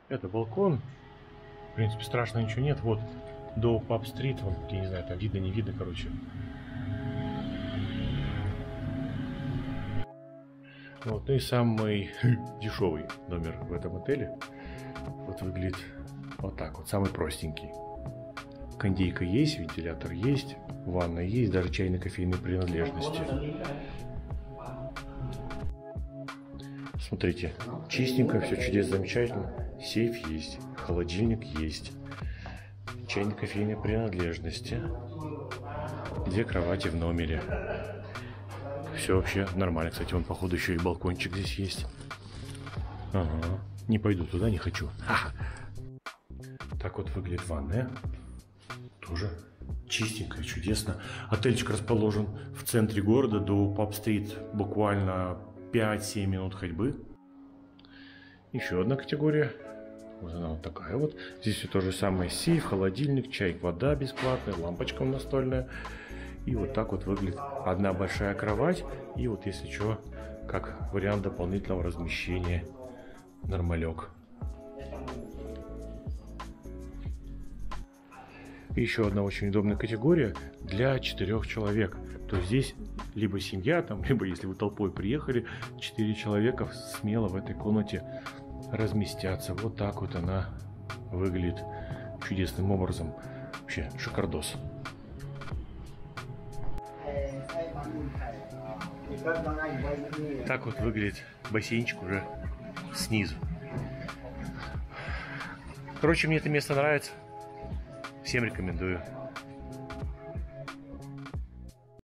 Это балкон. В принципе, страшно ничего нет. Вот до Паб-стрит, вон, я не знаю, там видно, не видно, короче. Вот, ну и самый дешевый номер в этом отеле. Вот выглядит вот так вот, самый простенький. Кондейка есть, вентилятор есть, ванна есть, даже чайно-кофейные принадлежности. Смотрите, чистенько, все чудесно, замечательно. Сейф есть, холодильник есть, чайно-кофейные принадлежности, 2 кровати в номере. Все вообще нормально. Кстати, вон, походу, еще и балкончик здесь есть. Ага. Не пойду туда, не хочу. Ха. Так вот выглядит ванная. Тоже чистенько, чудесно. Отельчик расположен в центре города, до Паб-стрит буквально 5-7 минут ходьбы. Еще одна категория. Вот она вот такая вот. Здесь все то же самое. Сейф, холодильник, чай, вода бесплатная, лампочка настольная. И вот так вот выглядит одна большая кровать. И вот если что, как вариант дополнительного размещения, нормалек. И еще одна очень удобная категория для 4 человек. То есть здесь либо семья, там, либо если вы толпой приехали, 4 человека смело в этой комнате разместятся. Вот так вот она выглядит чудесным образом. Вообще шикардос. Так вот выглядит бассейнчик уже снизу. Короче, мне это место нравится. Всем рекомендую.